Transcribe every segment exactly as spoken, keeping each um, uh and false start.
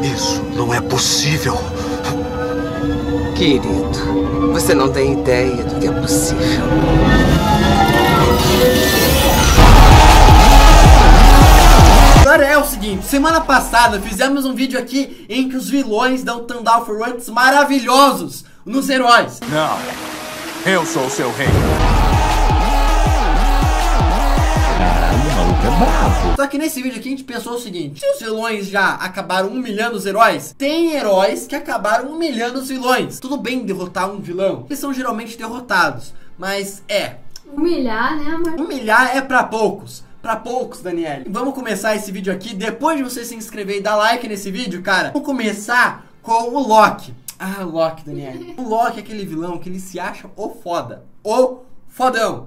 Isso não é possível. Querido, você não tem ideia do que é possível. Agora é o seguinte, semana passada fizemos um vídeo aqui em que os vilões dão Tandalf Runs maravilhosos nos heróis. Não, eu sou o seu rei. Caralho, o maluco é bravo. Só que nesse vídeo aqui a gente pensou o seguinte: se os vilões já acabaram humilhando os heróis, tem heróis que acabaram humilhando os vilões. Tudo bem derrotar um vilão, eles são geralmente derrotados, mas é... Humilhar, né, amor? Humilhar é pra poucos. Pra poucos, Daniele. Vamos começar esse vídeo aqui. Depois de você se inscrever e dar like nesse vídeo, cara, vamos começar com o Loki. Ah, o Loki, Daniele. O Loki é aquele vilão que ele se acha o foda. O fodão.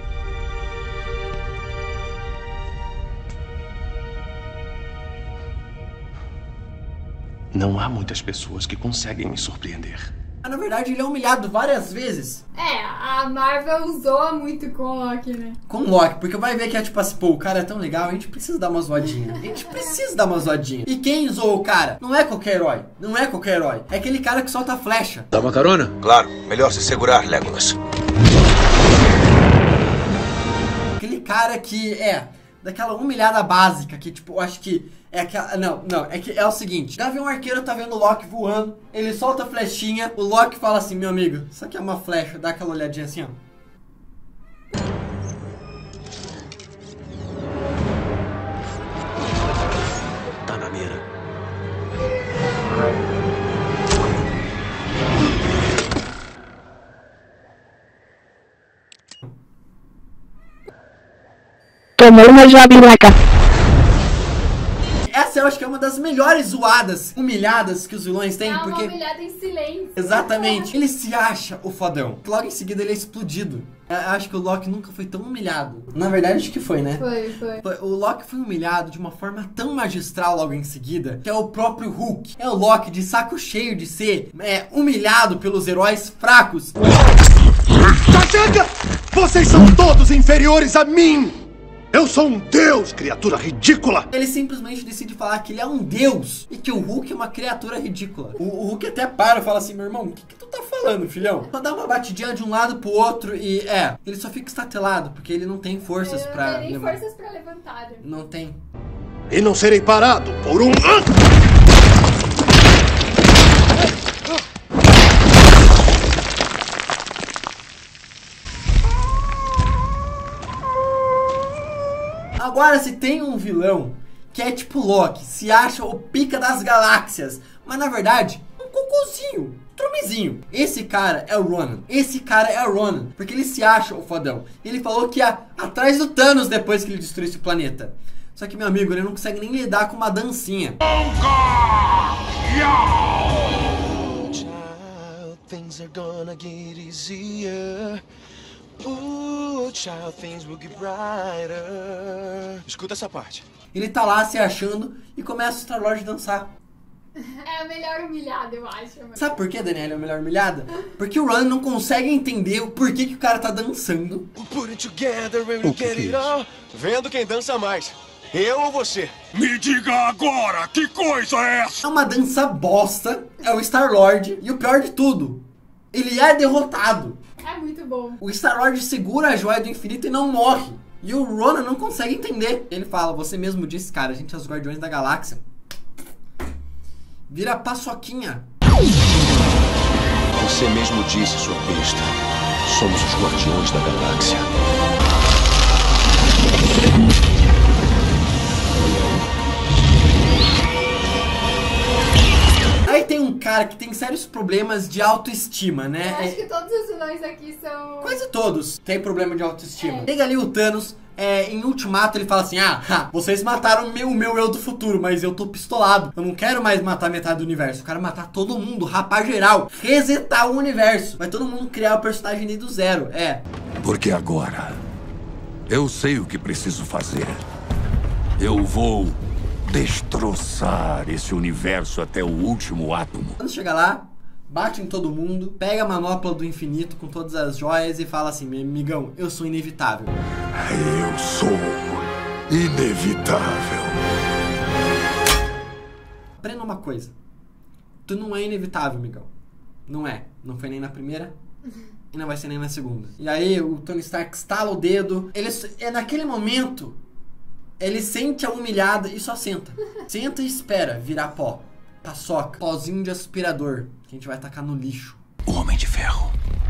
Não há muitas pessoas que conseguem me surpreender. Ah, na verdade, ele é humilhado várias vezes. É, a Marvel zoa muito com o Loki, né? Com o Loki, porque vai ver que é tipo assim, pô, o cara é tão legal, a gente precisa dar uma zoadinha. A gente precisa dar uma zoadinha. E quem zoou o cara? Não é qualquer herói. Não é qualquer herói. É aquele cara que solta flecha. Dá uma carona? Claro, melhor se segurar, Legolas. Aquele cara que é daquela humilhada básica, que tipo, eu acho que é aquela... Não, não, é que é o seguinte. Gavião Arqueiro tá vendo o Loki voando, ele solta a flechinha, o Loki fala assim, meu amigo, isso aqui é uma flecha, dá aquela olhadinha assim, ó. Tá na mira. Tomou uma jabiraca. Essa eu acho que é uma das melhores zoadas, humilhadas que os vilões têm, É uma porque... humilhada em silêncio. Exatamente. Ele se acha o fodão. Logo em seguida ele é explodido. Eu acho que o Loki nunca foi tão humilhado. Na verdade, acho que foi, né? Foi, foi. O Loki foi humilhado de uma forma tão magistral logo em seguida, que é o próprio Hulk. É o Loki de saco cheio de ser é, humilhado pelos heróis fracos. Chega! Vocês são todos inferiores a mim! Eu sou um deus, criatura ridícula! Ele simplesmente decide falar que ele é um deus e que o Hulk é uma criatura ridícula. O, o Hulk até para e fala assim, meu irmão, o que, que tu tá falando, filhão? Só dá uma batidinha de um lado pro outro e, é, ele só fica estatelado, porque ele não tem forças Eu pra... não tem nem levar- forças pra levantar. Né? Não tem. E não serei parado por um... Agora, se tem um vilão que é tipo Loki, se acha o pica das galáxias, mas na verdade, um cocôzinho, um trumezinho. Esse cara é o Ronan. Esse cara é o Ronan, porque ele se acha o fodão. Ele falou que ia atrás do Thanos depois que ele destruísse o planeta. Só que, meu amigo, ele não consegue nem lidar com uma dancinha. Things are gonna get easier. Ooh, child, things will get brighter. Escuta essa parte. Ele tá lá se achando e começa o Star-Lord a dançar. É a melhor humilhada, eu acho. Mano. Sabe por que, Daniela, é a melhor humilhada? Porque o Ronan não consegue entender o porquê que o cara tá dançando. Put it together and we'll get it all. Vendo quem dança mais. Eu ou você? Me diga agora, que coisa é essa? É uma dança bosta, é o Star-Lord, e o pior de tudo, ele é derrotado. É muito bom. O Star-Lord segura a joia do infinito e não morre. E o Ronan não consegue entender. Ele fala, você mesmo disse, cara, a gente é os Guardiões da Galáxia. Vira paçoquinha. Você mesmo disse, sua besta. Somos os Guardiões da Galáxia. Aí tem um cara que tem sérios problemas de autoestima, né? Eu acho É- que todos os vilões aqui são... Quase todos têm problema de autoestima. É. Chega ali o Thanos, é, em Ultimato ele fala assim, ah, ha, vocês mataram o meu, o meu eu do futuro, mas eu tô pistolado. Eu não quero mais matar metade do universo, eu quero matar todo mundo, rapar geral, resetar o universo. Vai todo mundo criar o personagem ali do zero, é. Porque agora eu sei o que preciso fazer. Eu vou destroçar esse universo até o último átomo. Quando chega lá, bate em todo mundo, pega a manopla do infinito com todas as joias e fala assim, meu amigão, eu sou inevitável. Eu sou inevitável. aprenda uma coisa. Tu não é inevitável, amigão. Não é. Não foi nem na primeira e não vai ser nem na segunda. E aí o Tony Stark estala o dedo. Ele, é naquele momento, ele sente a humilhada e só senta. Senta e espera virar pó. Paçoca. Pozinho de aspirador. Que a gente vai tacar no lixo. O Homem de Ferro.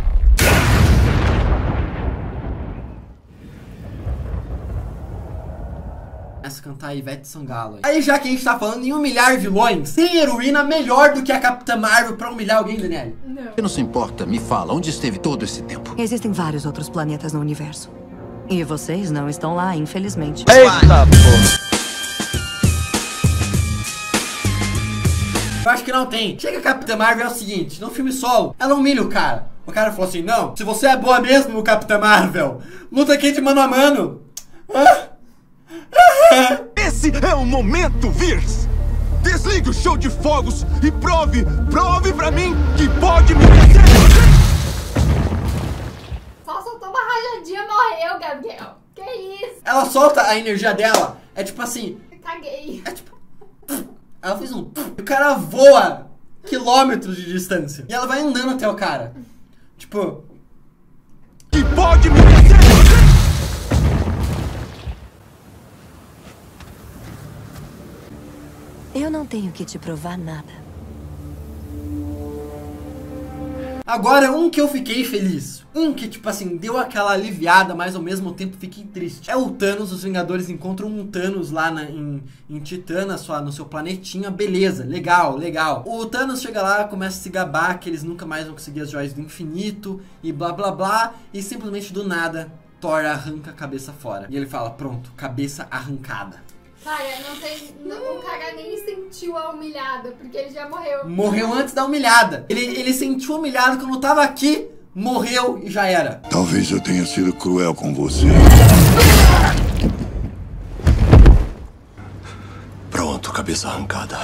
Começa a cantar a Ivete Sangalo. Aí já que a gente tá falando em humilhar vilões, tem heroína melhor do que a Capitã Marvel pra humilhar alguém, Daniele? Não. Não se importa, me fala, onde esteve todo esse tempo? Existem vários outros planetas no universo. E vocês não estão lá, infelizmente. Eita, porra. Eu acho que não tem. Chega a Capitã Marvel é o seguinte, no filme solo, ela humilha o cara. O cara falou assim, não, se você é boa mesmo, Capitã Marvel, luta aqui de mano a mano. Ah. Esse é o momento, Virs! Desligue o show de fogos e prove, prove pra mim que pode me vencer! Só soltou uma rajadinha e morreu, Gabriel. Que isso? Ela solta a energia dela, é tipo assim... Caguei. É tipo... Ela fez um... E o cara voa quilômetros de distância. E ela vai andando até o cara. Tipo... Que pode me vencer! Eu não tenho que te provar nada. Agora, um que eu fiquei feliz. Um que, tipo assim, deu aquela aliviada, mas ao mesmo tempo fiquei triste. É o Thanos. Os Vingadores encontram um Thanos lá na, em, em Titã, na sua, no seu planetinha. Beleza, legal, legal. O Thanos chega lá, começa a se gabar que eles nunca mais vão conseguir as joias do infinito. E blá, blá, blá. E simplesmente do nada, Thor arranca a cabeça fora. E ele fala, pronto, cabeça arrancada. Cara, não tem, não, o cara nem sentiu a humilhada, porque ele já morreu. Morreu antes da humilhada. Ele, ele sentiu humilhado quando tava aqui, morreu e já era. Talvez eu tenha sido cruel com você. Pronto, cabeça arrancada.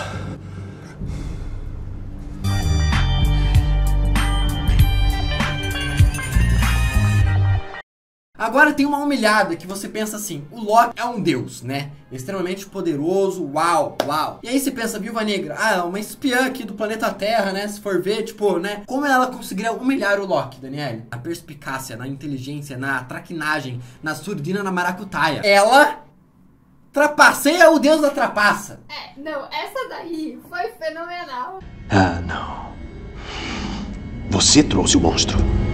Agora tem uma humilhada que você pensa assim, o Loki é um deus, né? Extremamente poderoso, uau, uau. E aí você pensa, Viúva Negra, ah, é uma espiã aqui do planeta Terra, né? Se for ver, tipo, né? Como ela conseguiria humilhar o Loki, Daniele? Na perspicácia, na inteligência, na traquinagem, na surdina, na maracutaia. Ela trapaceia o deus da trapaça. É, não, essa daí foi fenomenal. Ah, não. Você trouxe o monstro.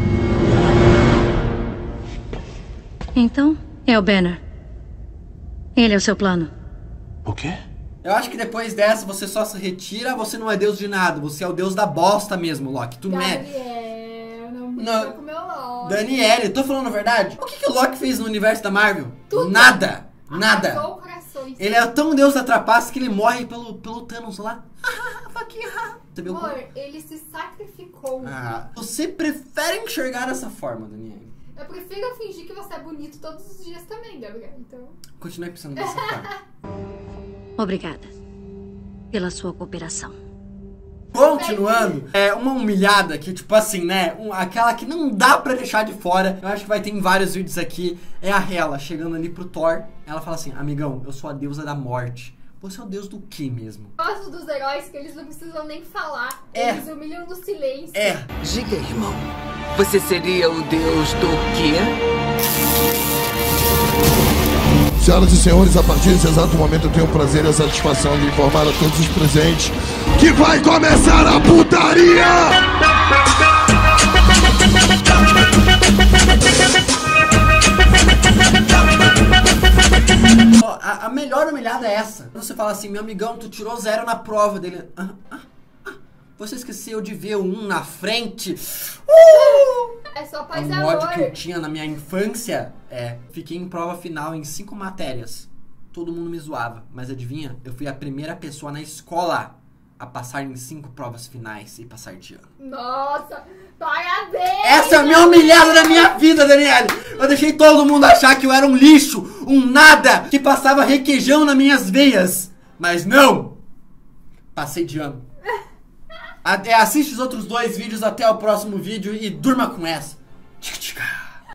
Então, é o Banner. Ele é o seu plano. O quê? Eu acho que depois dessa você só se retira, você não é deus de nada, você é o deus da bosta mesmo, Loki. Tu não é... Gabriel, não brinca Não. com o meu Loki. Daniele, tô falando a verdade? O que, que o Loki fez no universo da Marvel? Tudo. Nada, nada. Arrasou corações. Ele é tão deus da trapaça que ele morre pelo, pelo Thanos lá. Você viu? Amor, ele se sacrificou. Ah, você prefere enxergar dessa forma, Daniele? Eu prefiro fingir que você é bonito todos os dias também, Gabriel, então... Continue pensando dessa forma. Obrigada pela sua cooperação. Continuando, é uma humilhada que, tipo assim, né, um, aquela que não dá pra deixar de fora. Eu acho que vai ter em vários vídeos aqui. É a Hela chegando ali pro Thor. Ela fala assim, amigão, eu sou a deusa da morte. Você é o deus do que mesmo? Eu gosto dos heróis que eles não precisam nem falar. É. Eles humilham do silêncio. É. Diga, irmão, você seria o deus do quê? Senhoras e senhores, a partir desse exato momento eu tenho o prazer e a satisfação de informar a todos os presentes que vai começar a putaria! Ó, a, a melhor humilhada é essa. Você fala assim, meu amigão, tu tirou zero na prova dele. Ah, ah, ah. Você esqueceu de ver o um na frente. Uh! É só paz e O ódio amor. que eu tinha na minha infância é, fiquei em prova final em cinco matérias. Todo mundo me zoava, mas adivinha? Eu fui a primeira pessoa na escola a passar em cinco provas finais e passar de ano. Nossa, parabéns! Essa é a minha humilhada da minha vida, Daniele. Eu deixei todo mundo achar que eu era um lixo, um nada, que passava requeijão nas minhas veias. Mas não! Passei de ano. Até assiste os outros dois vídeos, até o próximo vídeo e durma com essa. Tica, tica.